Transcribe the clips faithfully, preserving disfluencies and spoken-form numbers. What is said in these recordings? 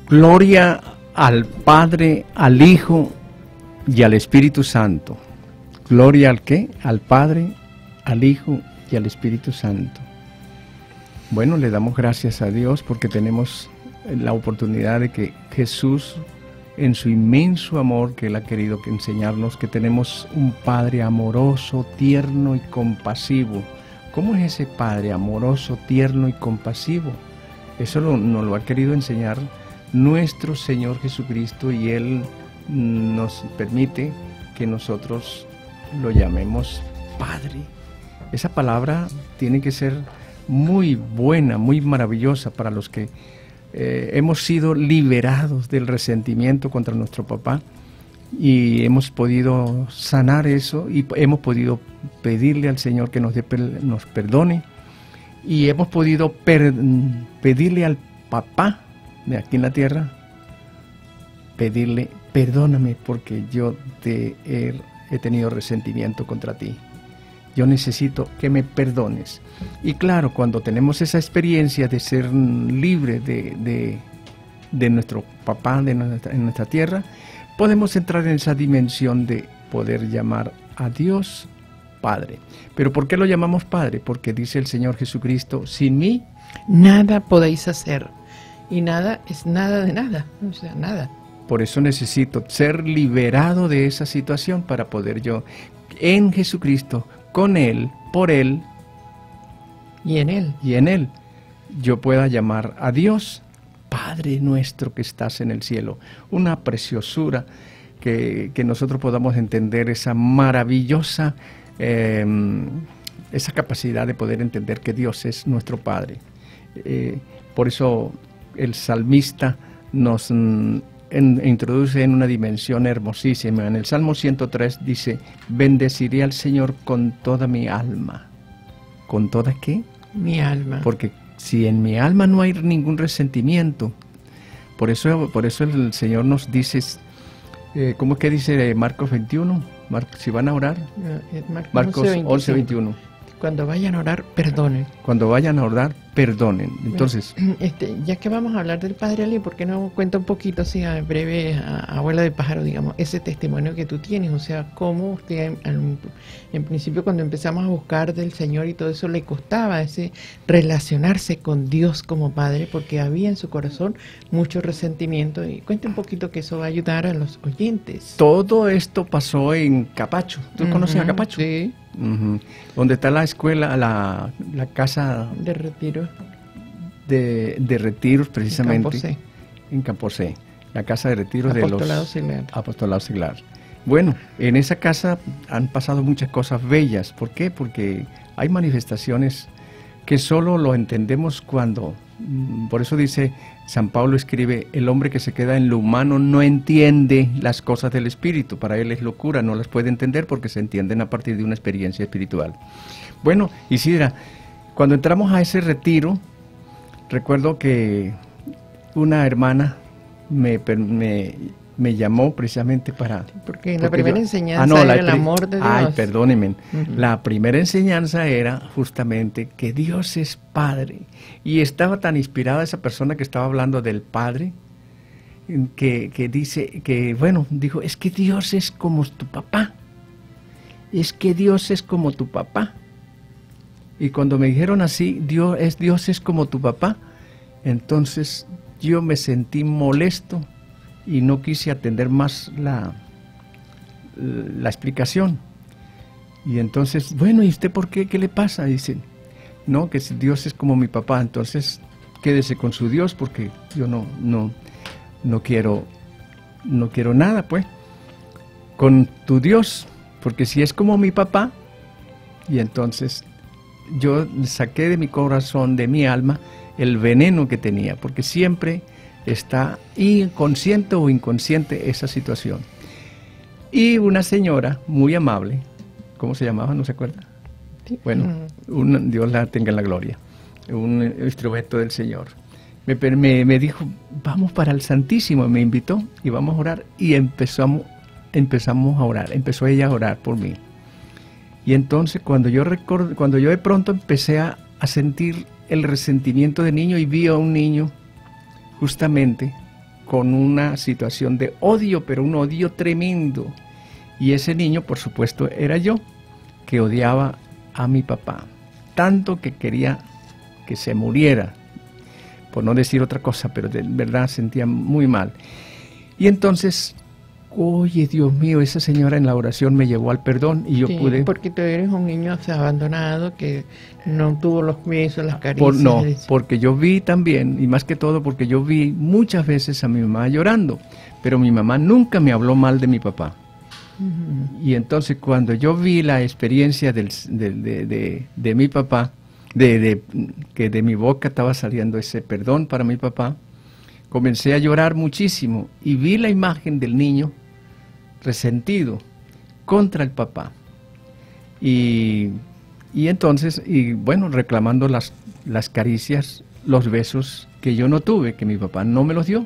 Gloria al Padre, al Hijo y al Espíritu Santo. Gloria al ¿qué? Al Padre, al Hijo y al Espíritu Santo. Bueno, le damos gracias a Dios porque tenemos la oportunidad de que Jesús, en su inmenso amor que Él ha querido enseñarnos, que tenemos un Padre amoroso, tierno y compasivo. ¿Cómo es ese Padre amoroso, tierno y compasivo? Eso lo, nos lo ha querido enseñar nuestro Señor Jesucristo, y Él nos permite que nosotros lo llamemos Padre. Esa palabra tiene que ser muy buena, muy maravillosa para los que eh, hemos sido liberados del resentimiento contra nuestro papá, y hemos podido sanar eso, y hemos podido pedirle al Señor que nos, dé, nos perdone, y hemos podido per, pedirle al papá de aquí en la tierra, pedirle: perdóname porque yo te he, he tenido resentimiento contra ti. Yo necesito que me perdones. Y claro, cuando tenemos esa experiencia de ser libre de, de, de nuestro papá de nuestra, en nuestra tierra, podemos entrar en esa dimensión de poder llamar a Dios Padre. ¿Pero por qué lo llamamos Padre? Porque dice el Señor Jesucristo: sin mí nada podéis hacer. Y nada es nada de nada, o sea, nada. Por eso necesito ser liberado de esa situación para poder yo, en Jesucristo, con Él, por Él, y en Él, y en Él, yo pueda llamar a Dios Padre nuestro que estás en el cielo. Una preciosura que, que nosotros podamos entender esa maravillosa, eh, esa capacidad de poder entender que Dios es nuestro Padre. Eh, por eso el salmista nos mm, en, introduce en una dimensión hermosísima. En el Salmo ciento tres dice: bendeciré al Señor con toda mi alma. ¿Con toda qué? Mi alma. Porque si en mi alma no hay ningún resentimiento, por eso, por eso el Señor nos dice, eh, ¿cómo es que dice Marcos veintiuno? Mar, si van a orar, eh, Marcos, Marcos once veintiuno. Cuando vayan a orar, perdonen. Cuando vayan a orar, perdonen. Entonces, este, ya que vamos a hablar del Padre Ali, ¿por qué no cuenta un poquito, así a breve, a, abuela de pájaro, digamos, ese testimonio que tú tienes? O sea, cómo usted, en, en principio, cuando empezamos a buscar del Señor y todo eso, le costaba ese relacionarse con Dios como Padre, porque había en su corazón mucho resentimiento. Y cuente un poquito, que eso va a ayudar a los oyentes. Todo esto pasó en Capacho. ¿Tú uh-huh, conoces a Capacho? Sí. Uh-huh. Donde está la escuela, la, la casa de retiro, de, de retiros, precisamente en Campo C. en Campo C, la casa de retiros Apostolado de los Seglar. Apostolado Seglar. Bueno, en esa casa han pasado muchas cosas bellas. ¿Por qué? Porque hay manifestaciones que solo lo entendemos cuando, por eso dice San Pablo, escribe: el hombre que se queda en lo humano no entiende las cosas del Espíritu. Para él es locura, no las puede entender porque se entienden a partir de una experiencia espiritual. Bueno, Isidra, cuando entramos a ese retiro, recuerdo que una hermana me, me, me llamó precisamente para... Porque la primera yo, enseñanza ah, no, era la, el amor de Dios. Ay, perdónenme. Uh-huh. La primera enseñanza era justamente que Dios es Padre. Y estaba tan inspirada esa persona que estaba hablando del Padre, que, que dice, que bueno, dijo: es que Dios es como tu papá. Es que Dios es como tu papá. Y cuando me dijeron así, Dios es, Dios es como tu papá, entonces yo me sentí molesto y no quise atender más la, la explicación. Y entonces, bueno, ¿y usted por qué? ¿Qué le pasa? Dice: no, que Dios es como mi papá, entonces quédese con su Dios porque yo no, no, no quiero, no quiero nada, pues, con tu Dios, porque si es como mi papá. Y entonces yo saqué de mi corazón, de mi alma, el veneno que tenía, porque siempre está inconsciente o inconsciente esa situación. Y una señora muy amable, ¿cómo se llamaba? ¿No se acuerda? Sí. Bueno, un, Dios la tenga en la gloria, un instrumento del Señor. Me, me, me dijo: vamos para el Santísimo, me invitó y vamos a orar, y empezamos, empezamos a orar, empezó ella a orar por mí. Y entonces cuando yo, record, cuando yo de pronto empecé a, a sentir el resentimiento de niño, y vi a un niño justamente con una situación de odio, pero un odio tremendo. Y ese niño, por supuesto, era yo, que odiaba a mi papá, tanto que quería que se muriera, por no decir otra cosa, pero de verdad sentía muy mal. Y entonces, oye, Dios mío, esa señora en la oración me llevó al perdón y yo sí, pude... porque tú eres un niño, o sea, abandonado, que no tuvo los besos, las caricias. Por, no, porque yo vi también, y más que todo porque yo vi muchas veces a mi mamá llorando, pero mi mamá nunca me habló mal de mi papá. Uh-huh. Y entonces cuando yo vi la experiencia del, de, de, de, de mi papá, de, de, que de mi boca estaba saliendo ese perdón para mi papá, comencé a llorar muchísimo y vi la imagen del niño resentido contra el papá. Y, y entonces, y bueno, reclamando las, las caricias, los besos que yo no tuve, que mi papá no me los dio.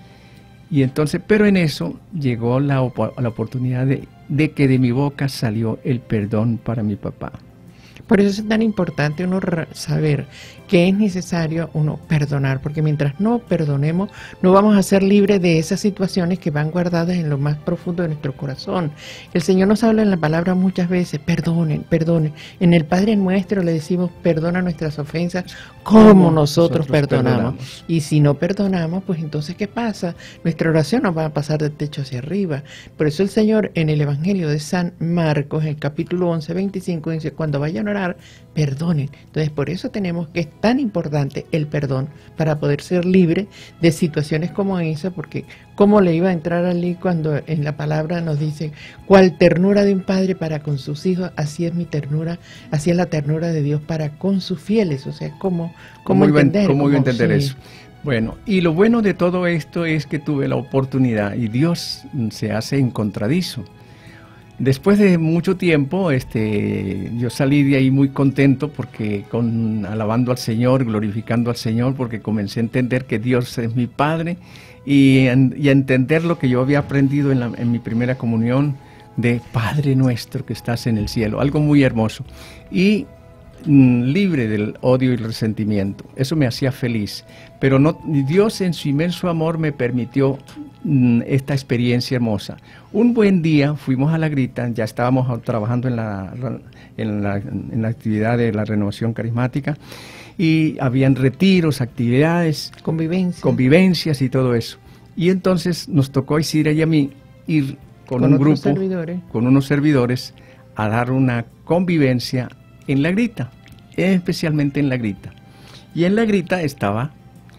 Y entonces, pero en eso llegó la, la oportunidad de, de que de mi boca salió el perdón para mi papá. Por eso es tan importante uno saber que es necesario uno perdonar, porque mientras no perdonemos, no vamos a ser libres de esas situaciones que van guardadas en lo más profundo de nuestro corazón. El Señor nos habla en la palabra muchas veces, perdonen, perdonen. En el Padre Nuestro le decimos, perdona nuestras ofensas como, como nosotros, nosotros perdonamos. perdonamos. Y si no perdonamos, pues entonces, ¿qué pasa? Nuestra oración nos va a pasar del techo hacia arriba. Por eso el Señor en el Evangelio de San Marcos, en el capítulo once, veinticinco, dice, cuando vayan a orar, perdonen. Entonces, por eso tenemos que es tan importante el perdón para poder ser libre de situaciones como esa, porque cómo le iba a entrar a Lee cuando en la palabra nos dice, cuál ternura de un padre para con sus hijos, así es mi ternura, así es la ternura de Dios para con sus fieles. O sea, ¿cómo, cómo, ¿Cómo entender? ¿Cómo iba a entender sí. eso? Bueno, y lo bueno de todo esto es que tuve la oportunidad, y Dios se hace encontradizo. Después de mucho tiempo, este, yo salí de ahí muy contento porque con, alabando al Señor, glorificando al Señor, porque comencé a entender que Dios es mi Padre y, y a entender lo que yo había aprendido en, la, en mi primera comunión de Padre nuestro que estás en el cielo, algo muy hermoso. Y mm, libre del odio y el resentimiento, eso me hacía feliz, pero no, Dios en su inmenso amor me permitió mm, esta experiencia hermosa. Un buen día fuimos a La Grita, ya estábamos trabajando en la, en la, en la actividad de la renovación carismática y habían retiros, actividades, Convivencia. convivencias y todo eso. Y entonces nos tocó a Isidra y a mí ir con, con un grupo, servidores. con unos servidores, a dar una convivencia en La Grita, especialmente en La Grita. Y en La Grita estaba...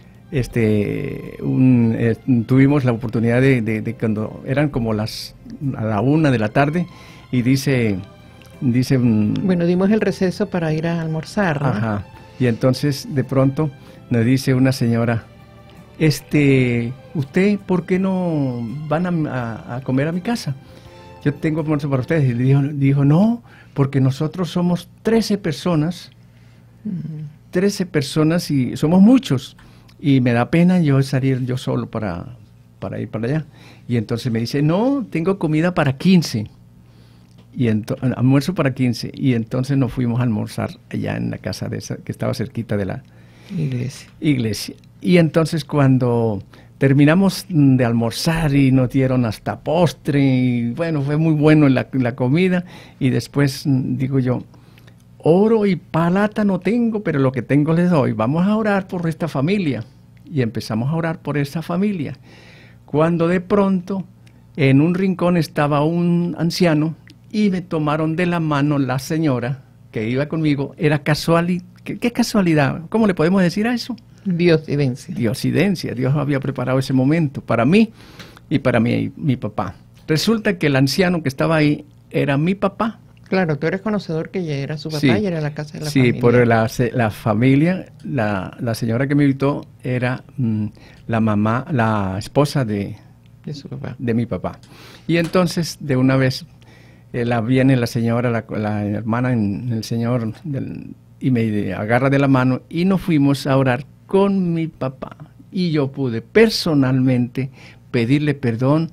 Este, un, eh, tuvimos la oportunidad de, de, de cuando eran como las a la una de la tarde y dice, dice bueno, dimos el receso para ir a almorzar, ¿no? Ajá, y entonces de pronto nos dice una señora, este, ¿usted por qué no van a, a, a comer a mi casa? Yo tengo almuerzo para ustedes. Y le dijo, dijo, no, porque nosotros somos trece personas, uh-huh. trece personas y somos muchos. Y me da pena yo salir yo solo para, para ir para allá. Y entonces me dice, no, tengo comida para quince. Y entonces, almuerzo para quince. Y entonces nos fuimos a almorzar allá en la casa de esa, que estaba cerquita de la iglesia. iglesia. Y entonces cuando terminamos de almorzar y nos dieron hasta postre, y bueno, fue muy bueno la, la comida. Y después digo yo, oro y plata no tengo, pero lo que tengo les doy. Vamos a orar por esta familia. Y empezamos a orar por esa familia. Cuando de pronto, en un rincón estaba un anciano y me tomaron de la mano la señora que iba conmigo. Era casualidad. ¿Qué, qué casualidad? ¿Cómo le podemos decir a eso? Diosidencia. Diosidencia. Dios había preparado ese momento para mí y para mi, mi papá. Resulta que el anciano que estaba ahí era mi papá. Claro, tú eres conocedor que ya era su papá, sí, y era la casa de la sí, familia. Sí, por la, la familia, la, la señora que me invitó era mm, la mamá, la esposa de, de, su papá. de mi papá. Y entonces, de una vez, eh, la viene la señora, la, la hermana en el Señor, del, y me agarra de la mano, y nos fuimos a orar con mi papá. Y yo pude personalmente pedirle perdón,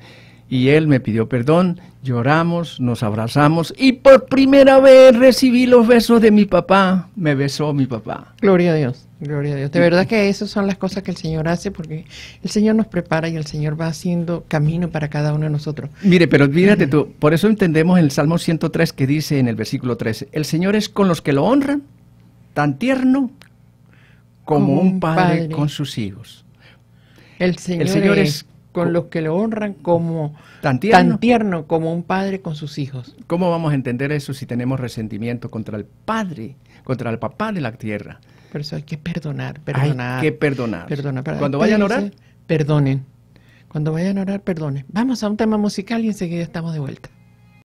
Y él me pidió perdón, lloramos, nos abrazamos y por primera vez recibí los besos de mi papá. Me besó mi papá. Gloria a Dios, gloria a Dios. De verdad que esas son las cosas que el Señor hace porque el Señor nos prepara y el Señor va haciendo camino para cada uno de nosotros. Mire, pero fíjate tú, por eso entendemos en el Salmo ciento tres que dice en el versículo trece, el Señor es con los que lo honran, tan tierno como, como un padre, padre con sus hijos. El Señor, el Señor es, es con los que lo honran como tan tierno, tan tierno como un padre con sus hijos. ¿Cómo vamos a entender eso si tenemos resentimiento contra el padre, contra el papá de la tierra? Por eso hay que perdonar, perdonar. Hay que perdonar. perdonar. Cuando vayan a orar, perdonen. Cuando vayan a orar, perdonen. Vamos a un tema musical y enseguida estamos de vuelta.